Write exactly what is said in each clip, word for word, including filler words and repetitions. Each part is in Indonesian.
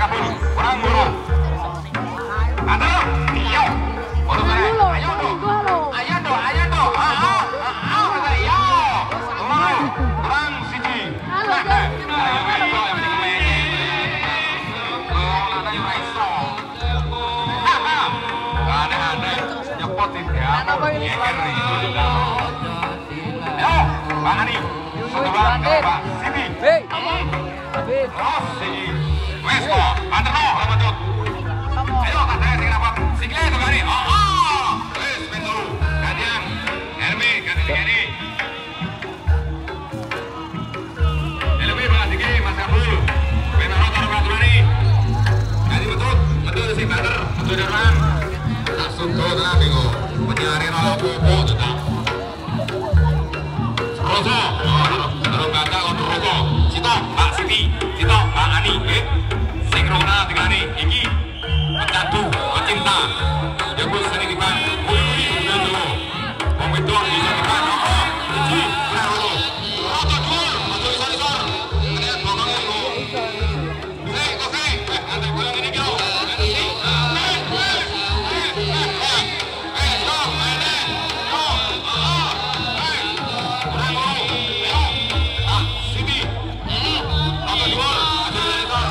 Singapura, kurang burung. Ada, iyo, burung keren. Ayo dong, ayo dong, ayo dong. Ah, ah, ah, kata iyo. Kurang, kurang siji. Ayo, ayo, yang penting main. Oh, ada yang raiso. Haha, aneh-aneh, nyepotin ya. Nyeker nih. Ayo, Pak Ani. Satu bang, Pak Siti. Hei, terus siji. Wes kok, banter no, lama tut. Ayo, tak saya sing rapot. Sikle itu gani. Oh, oh. Wes, pintu. Gantian. Hermi, ganti gani. Helmi, Pak Siki, Mas Kabul. Memang taruh peraturan ini. Ganti betut, betut si banter, betut derman. Langsung tuh tenang, bingung. Penyari rolo bobo tetap. Roso, terus kata untuk Roso. Cito, Pak Siti, Cito, Pak Ani, eh. Sinkrona tiga nih, iki pecandu, pecinta, jago seni di pan, wih wih udah tuh, mau itu bisa di pan, oh, uji, benar lo, roto dul, roto isor isor, lihat belakangnya lo, hei kok hei, eh nanti pulang ini kau, nanti, eh eh eh eh eh stop, ini, stop, ah, eh, benar lo, ayo, ah, sini, roto dul, ada isor.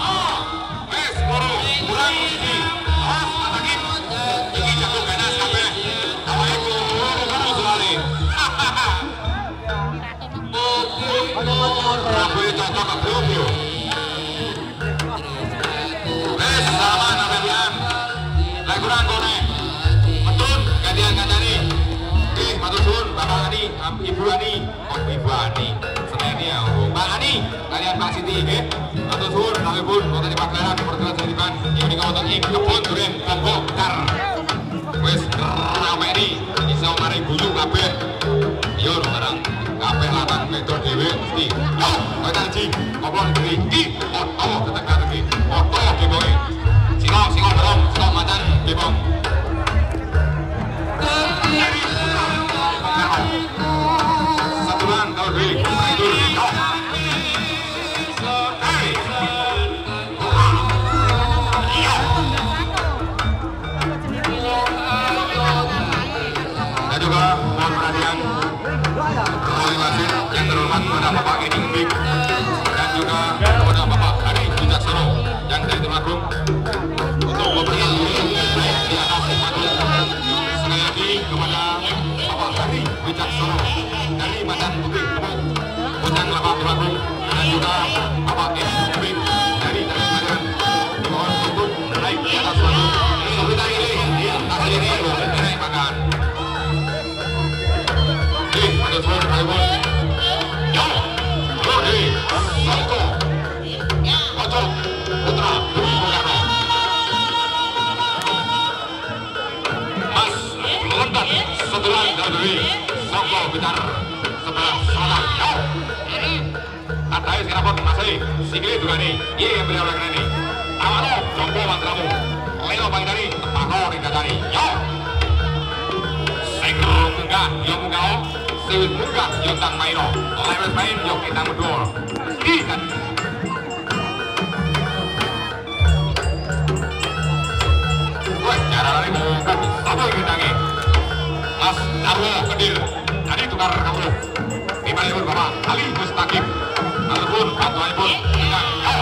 Kurang ini, awas atakin, ini jago ganas kabeh, awalnya kurang kurang sekali. Hahaha. Rambutnya cocok ke belum yo. Eh sama nabelan, lagi kurang kone, betul gantian kancani. Eh matur suwun Bapak Ani, Ibu Ani, oh Ibu Ani, seneni ya, Pak Ani, kalian Pak Siti, eh. Matur suwun nalipun wonten ing pagelaran pertemuan seniman ing wonten ing kebon duren Lombok Kar. Wis rameni iso mari guyu kabeh. Yo barang kabeh latang metode dhewe mesti. Yo, kowe ji, apa iki? Oh, oh, tetekan iki. Oh, oh, keboke. Silo, silo dorong, silo macan kebong. Satuan kau dhewe, itu yo. Mohon perhatian Roy Wasit yang terhormat kepada Bapak Edi Bing dan juga kepada Bapak Hari Wijaksono yang dari Temanggung untuk memberikan baik di atas panggung. Sekali lagi kepada Bapak Hari Wijaksono dari Macan Putih Tepung Bojang Kelapa Temanggung dan juga Bapak Edi Bing dari Temanggung. Mohon untuk naik di atas panggung. Sebentar ini di atas ini naik makan. Ada suara Taiwan. Yo, Rodi, Soko, Ojo, Putra, Dwi Bung Mas London, sebelah dari Soko Bitar, sebelah selatan. Yo, Tatai Singapura masih Sikili juga nih. Iya yang beliau lagi nih. Awalo, Jompo Mantramu, Lelo Bangdari, Tepako Ringadari. Yo, Sengro Munggah, Yo Munggah. Sewit muka yo tang maino, lewat main yo kita medor. Ikan. Wah, cara lari mau kami sama kita nih. Mas Darwo Kedir, tadi tukar kamu. Tiba tiba Bapak Ali Mustaqim, ataupun bantuan pun enggak. Yo.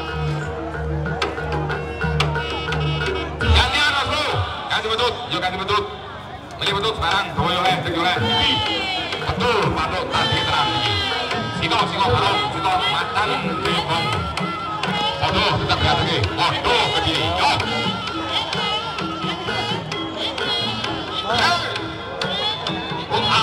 Gantian Mas Bro, ganti betut, yo ganti betut. Beli betut sekarang, dua oleh, tiga oleh. Betul, patok tadi terapi. Sito, sito, barong, sito, macan, kebong. Waduh, tetap lihat lagi. Waduh, ke kiri. Yo. Putra.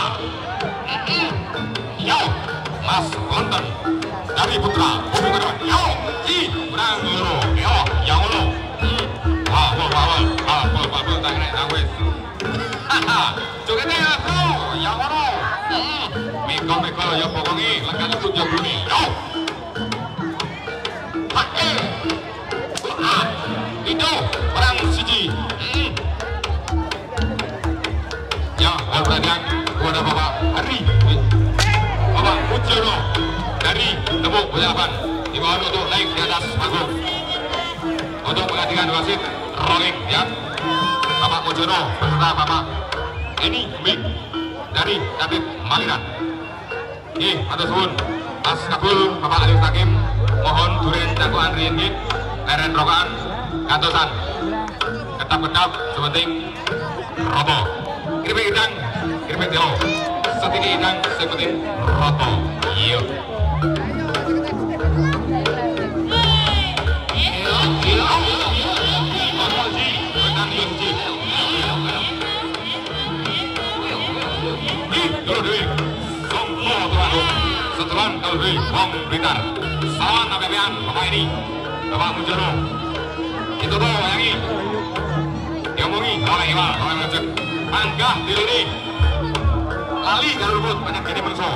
Yo. Mas London. Dari Putra. Bumi Kedon. Yo. Ji. Kurang loro. Yo. Yang loro. Wah, wah, wah, wah. Wah, wah, wah, wah, tak kena, tak wes. Haha. Jogetnya ya, bro. Yang loro. Miko-miko ya pokoknya lekan itu jago nih. Yo. Pakai. Ah, itu orang siji. Hmm. Ya, perhatian kepada Bapak Hari, Bapak Ujono dari Tepuk Bojalapan. Di bawah untuk naik di atas panggung. untuk menggantikan wasit rolling ya. Bapak Mojono beserta Bapak Eni Mik dari Tabib Maliran. Nggih, matur suwun. Mas Kabul Bapak Alif Hakim mohon duren dakwaan riyen nggih. Leren rokaan kantosan. Ketap-ketap sepenting roto. Kripik idang, kripik telo. Setiki idang sepenting roto. Iya. Setelah kalau dari Wong Blitar, sawan nabean Bapak ini, Bapak Mujono, itu tuh wayangi, diomongi oleh Iwal, oleh Ngecek, panggah diri ini, lali kalau luput banyak gini menso.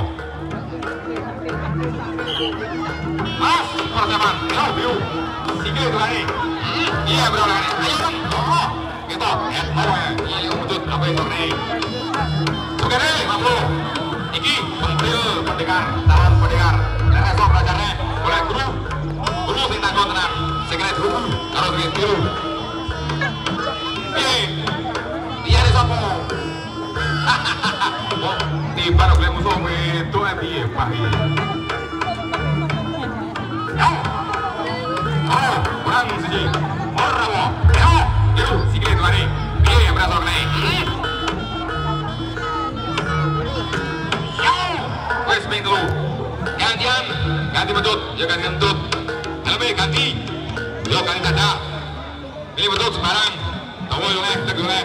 Mas, persiapan, yo, yo, sikil itu lagi, iya benar lagi, ayo dong, oh, gitu, ya, mau ya, iya luput apa itu nih, oke deh, mampu. Iki pembeli pendekar, tahan pendekar, dan esok belajarnya oleh guru, guru sing takon tenan, sekret guru, kalau duit biru. Iya, iya deh sopo. Hahaha, tiba oleh musuh itu eh biye pahi. Yo, oh, kurang siji, orang mo, yo, yo, sekret itu hari, biye berasal nih. Wes main dulu, gantian, ganti betut, ya ganti betut, lebih ganti, yo ganti tanda, pilih betut sembarang, tahu yo leh, tak yo leh.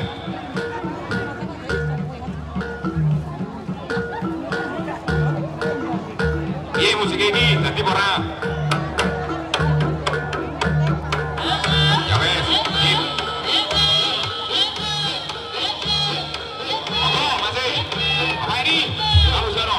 Iya musik ini, nanti pora. Ya wes, git. Oh masih, apa ini? Kamu jono.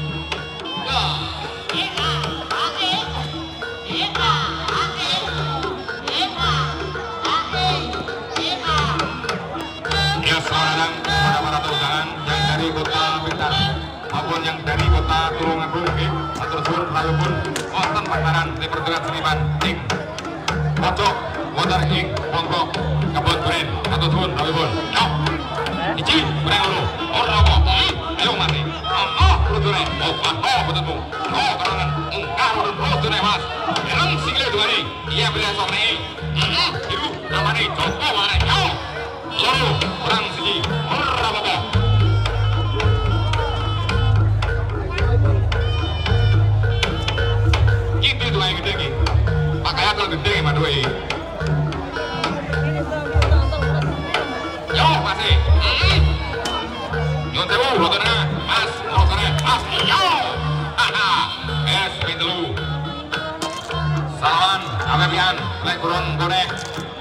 Sekarang pada para undangan yang dari kota Blitar maupun yang dari kota Tulungagung, matur suwun rayapun wonten pasaran di perguruan seniman ing pojok wonten ing pondok kebon duren, matur suwun rayapun. Yo, iki berang lho, ora apa, ayo mati. Oh, duren, oh, oh, betulmu. Oh, karangan, enggak urut oh duren mas. Erang sikile duari, iya beli sore. Heeh, ibu namane Joko wae. Yo. Loro, perang segi, ora apa-apa. Gitu itu yang gede gini. Pakaian lo gede gimana dua ini. Yo, masih. Nyon tewu, rotornya. Mas, rotornya. Mas, yo. Haha. Es, pintu. Salaman, abebian, lek kurun bonek.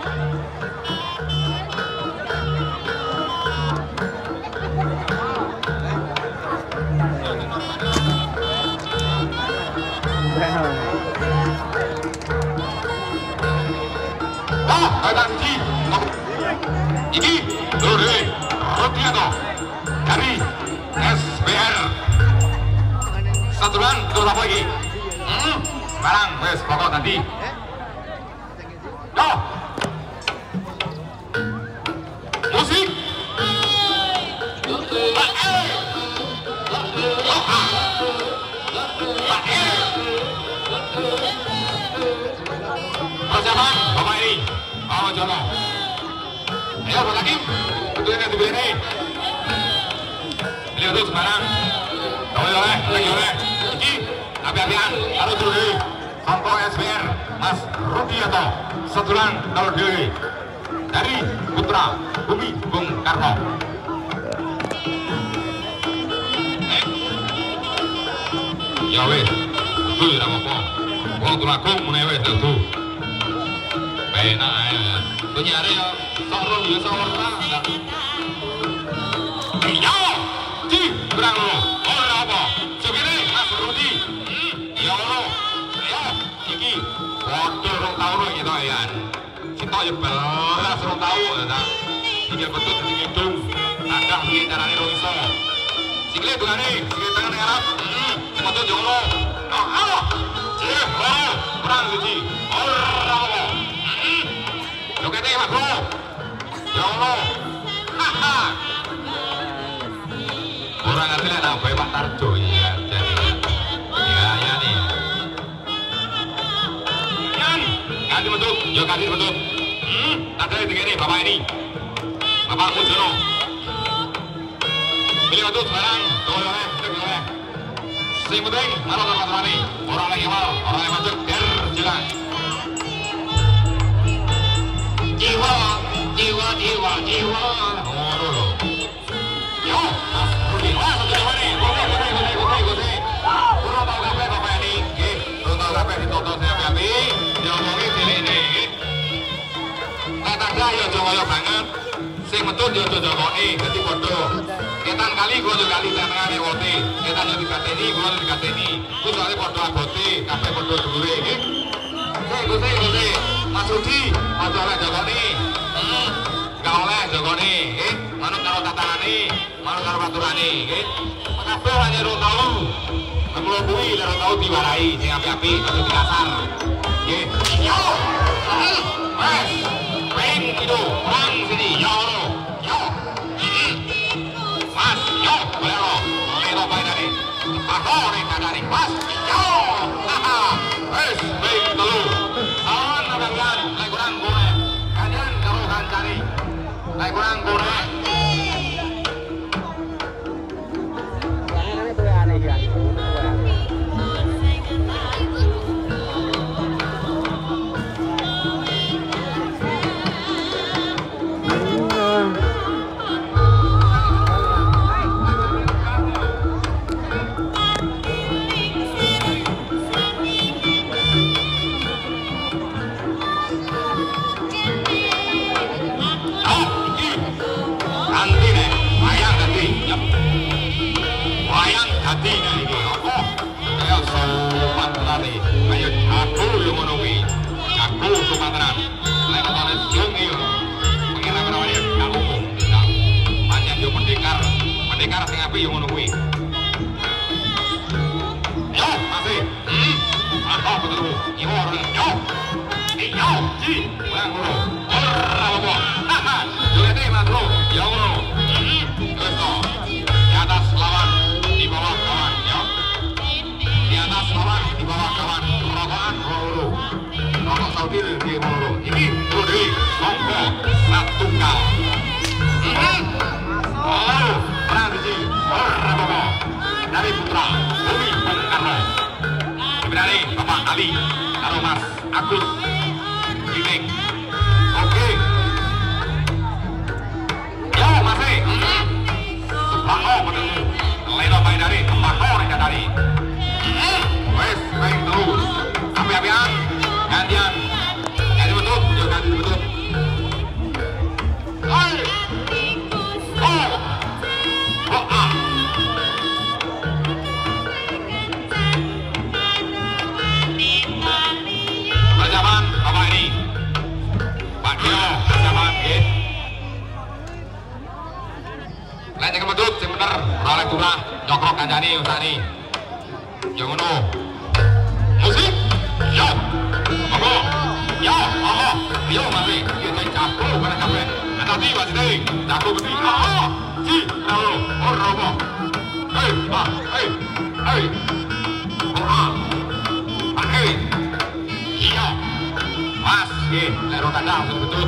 Oh, ada Iki, Iki, Dore, Rotiano, dari S B R. Satuan, itu apa lagi? Hmm, barang, wes, pokok nanti. Yo, musik. Persiapan, Bapak ini, Pak Mojono. Ayo, Pak Hakim, tentunya yang dibeli ini. Beliau itu sekarang, kau oleh, lagi oleh, iki, api-apian, harus dulu. Sampo S B R, Mas Rudiato, setulan kalau diri dari Putra Bumi Bung Karno. Eh, ya wes, tuh tidak apa-apa. Wong Tulungagung mulai wes tuh. Enak aja, tuh nyari ya, sorong ya sorong enggak. Yo, ci, berang lo, orang apa? Segini, Mas Rudi, ya lo, ya, iki, waktu orang tahu lo gitu ya, kita ya belas orang tahu, ya, tinggal betul di hidung, ada di caranya lo iso, sikile tuh nih, sikile tangan ngarap, cuma tuh jolo, oh, halo, ci, lo, berang lo ci, orang apa? Solo. Haha. Orang ngerti lah namanya Pak Tarjo ya. Jadi ya ya nih. Yan, ganti bentuk, yo ganti bentuk. Hmm, ada di sini Bapak ini. Bapak Mujono. Pilih bentuk sekarang, tolong ya, tolong. Sing penting, mana orang ini, orang yang awal, orang yang macet, biar jalan. Jiwa, jiwa, jiwa, jiwa. Oh, dulu. Yo, mas, Rudi, wah satu jawa nih, gede, gede, gede, gede, gede. Kurang tahu kafe bapak ini, gih, kurang tahu kafe ditonton saya api, diomongin sini ini. Kata saya jowo banget, sing metut yo jojokoni, jadi bodoh. Ketan kali gua juga kali tengah nih wote, ketan yang dikateni, gua yang dikateni. Gua soalnya bodoh abote, kafe bodoh dulu ini. Gede, gede, gede. Mas Rudi, mas oleh jogoni, hmm, gak oleh jogoni, eh, manut karo tatanani, manut karo paturani, eh, kabeh hanya rong tahu, kemulo bui, rong tahu diwarai, sing api-api, kalau di kasar, eh, yo, hmm, wes, peng itu, orang sini, yo, yo, hmm, mas, yo, boleh lo, boleh lo baik dari, aku nih kadari, mas, yo, haha, wes, peng telu. Kalian, naik kurang goreng. Kalian kamu akan cari. Naik kurang goreng. Jangan itu aneh ya. Hati nih ini, aku kayak sopan tadi, kayak aku yang menunggu, aku Sumatera, lain kata Jung itu, pengen apa namanya, nggak umum, nggak, panjang juga pendekar, pendekar sing api yang menunggu. Yo, masih, hmm, aku ketemu, yo orang, yo, yo, ji, orang bro, orang apa, haha, juga nih mas bro, yo bro, hmm, terus toh, di atas lawan. Di bawah kawan, ya. Di atas kawan, di bawah kawan. Rokokan, roro. Rokok Saudi di roro. Ini Rudi, Songko, satu kal. Oh, Pranisi, Rabobo. Dari Putra, Bumi Pengkarno. Dari Bapak Ali, Karo Mas Agus, Giting. Oke. Yo, masih. Subhanallah, menunggu. Leno main dari tempat orang dari wes main terus api-apian gantian ganti betul ya ganti betul hai oh oh ah perjaman bapak ini Pak Dio perjaman ya lain yang betul sih bener oleh curah nyokok kancani usani yang ngono musik yo apa yo apa yo masih kita capo karena kafe tadi masih deh capo gede ah si kalau orang apa hei ah hei hei ah ah hei iya mas ye lero kandang betul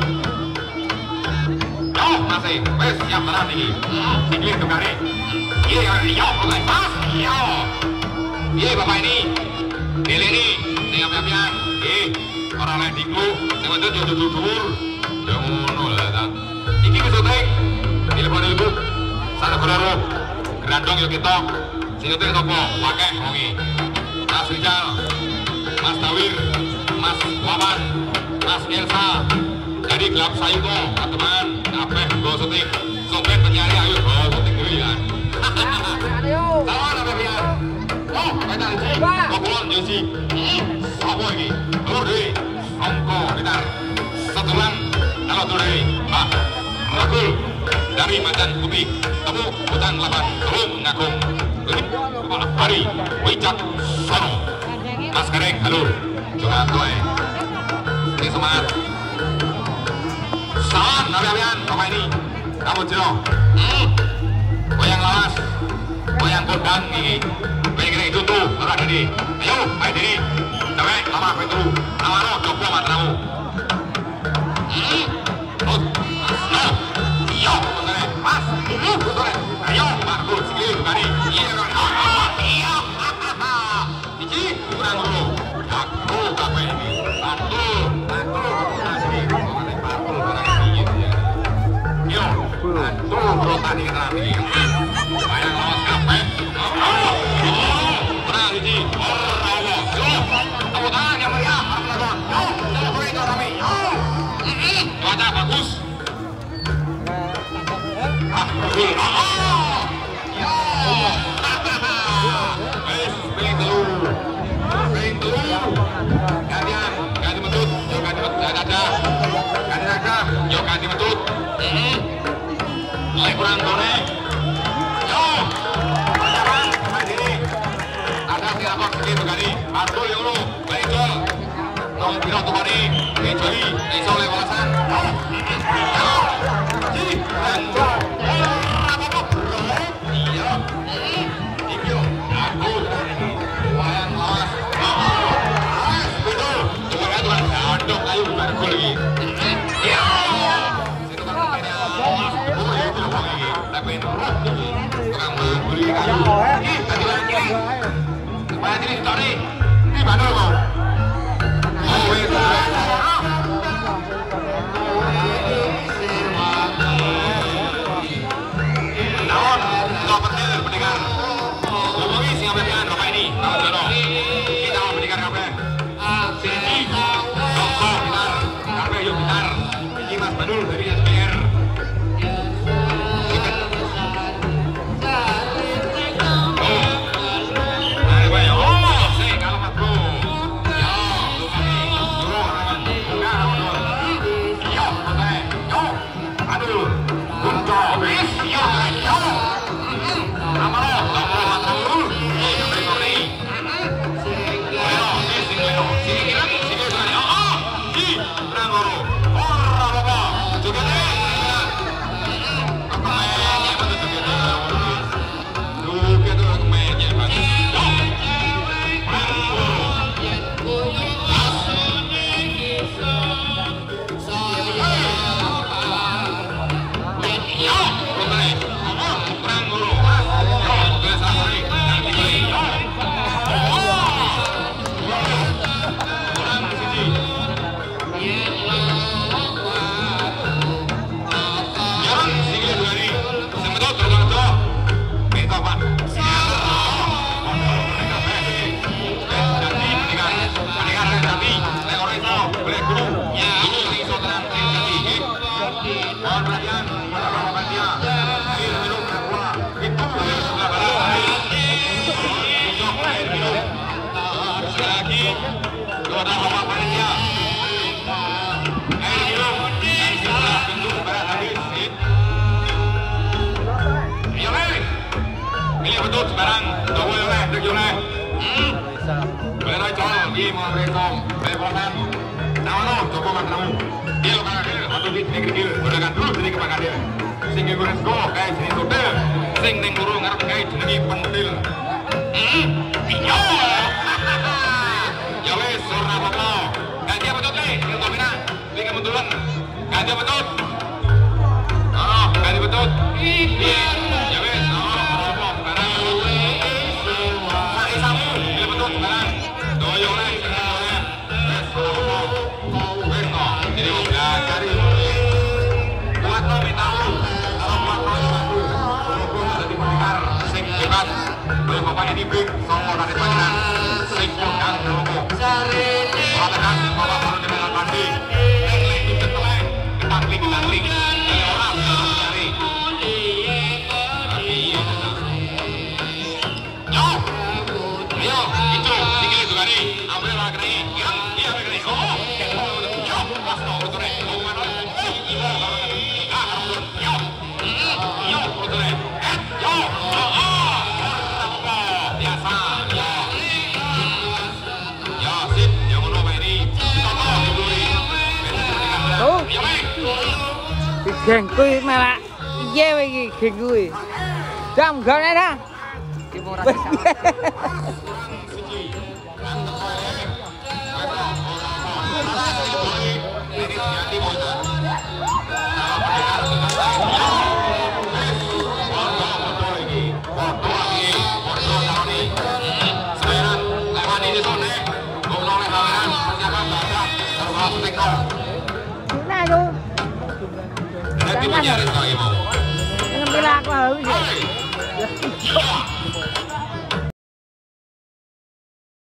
yo masih wes siap tenang nih siklir kembali iya iya oke mas iya iya bapak ini pilih ini saya api-apian eh orang lain diklu saya betul jodoh dulur jangan ngono lah tak ini syuting telepon ibu sana berlalu gerandong yuk kita syuting topo pakai hongi Mas Rizal Mas Tawir Mas Wawan Mas Elsa jadi gelap sayuko teman apa gue syuting sobat penyanyi ayo gue syuting dulu ya salam apa ya oh kita sih kok Josi apa ini telur deh ongko kita setulan kalau telur deh ah Rakul dari Macan Putih temu hutan lapan Telung Ngakung Kepala Hari Wicak Sono Mas Kareng halo coba tuai ini semangat Lawan, kalian, Bapak ini. Kamu jero. Hmm. Goyang lawas. Goyang kodang ini. Kira-kira itu tuh, ora Didi. Ayo, ayo Didi. Coba, lama itu. Lama coba matramu. Hmm. Terus. No. Yo, betul. Mas. Betul. Ayo, bagus. Sikit kali. Iya, oh, iya. Iki kurang dulu. Aku apa ini? Satu, satu. Yo, satu berotan di keterangan ini. Bayang lawas kape. Tenang Iki. Yo, tepuk tangan yang meriah. Yo, jangan boleh itu kami. Yo, cuaca bagus. Ah, betul. Yo, wes pilih telur, pilih telur. Gantian, ganti metut, yo ganti metut, ada, ganti naga, yo ganti metut. Mulai kurang tone. Yo, jangan main diri. Ada siapa segitu kali? Atul yang lu, baik jol. Tong biro tuh kali, kecuali iso lewasan. Yo, ji, dan jol. Apa apa? Iya. Iyo, aku wayang lawas. Betul. Coba lihat tuan, aduk kayu bukan gol lagi. Iya. Situ kan mainnya lawas. Oh iya itu loh lagi. Tapi tukang beli kayu. Ih, tadi lagi kiri. Mana kiri story? Ih, mana lo kau? Oh itu. Naon, nggak penting pendengar. Ngomongin si ngapain Bapak ini, tahu jono. Kita mau pendengar kafe. Sini, toko gitar, kafe yuk gitar. Ini Mas Badul dari S P R. Oh, nah gue ya. Oh, saya kalau Mas Bro. Yo, suruh orang enggak orang. Yo, oke. Yo, aduh, kunco, bis, yo, yo. Nama lo, nama lo Mas Bro. Yo, beri beri. Leo, sini Leo, sini kira, sini kira. Oh, oh, di, terang guru. Oh, apa? Juga deh. Kemennya betul begitu. Duh, gitu kemennya betul. Yo, yo, boleh. Oh, terang guru. Yo, boleh sampai. Nanti beli. Yo. Orang di sini. Jangan sini dua hari. Semedot terbang tuh. Minta Pak. Jadi dengan pendengar tadi, saya orang itu boleh guru. Ya, ini iso tenang tadi. Mohon perhatian pada bapak dia. Air minum aqua. Itu dari sebelah barat. Untuk air minum. Sekali lagi, kepada bapak panitia. Air minum dari sebelah pintu barat habis. Ayo leh. Pilih betul sekarang. Tunggu ya leh, dek leh. Boleh naik col, di mau rekom, teleponan. Nama lo, coba makan Dil kakak dil, atau di negeri dil, gunakan dulu jadi kepakan dil. Sing gue go, kayak sini hotel. Sing neng guru ngarep kayak jadi pendil. Iyo. Ya wes, surna apa? Ganti apa betul nih? Yang domina, di kebetulan. Ganti apa betul? Oh, ganti betul. Iya. Ya wes, oh, apa? Sekarang. Sari samu, pilih betul sekarang. Doyong lah, sekarang boleh. Wes, oh, wes oh. Jadi mau belajar ini. Buat lo minta lu, sama lo itu. Gue jadi pendengar, sing hebat. Belum bapaknya dibing, sama dari panjang. Sing kodang dulu. Katakan bapak baru dengan pandi. Leng itu teleng, ketangling ketangling. Ini orang yang mencari. Tapi iya. Yo, ayo, itu tinggal itu kali. Ambil lah kali. Yang iya ambil kali. Oh, yo, pas no betul nih. Oh mana? Ibu, ah betul. Yo, yo betul nih. Yo, oh, oh, biasa. Yo. Geng kuwi malah iye wae iki geng kuwi. Jam gane dah. Nah, tu. Nanti menyarit kau ibu. Ngambil aku habis.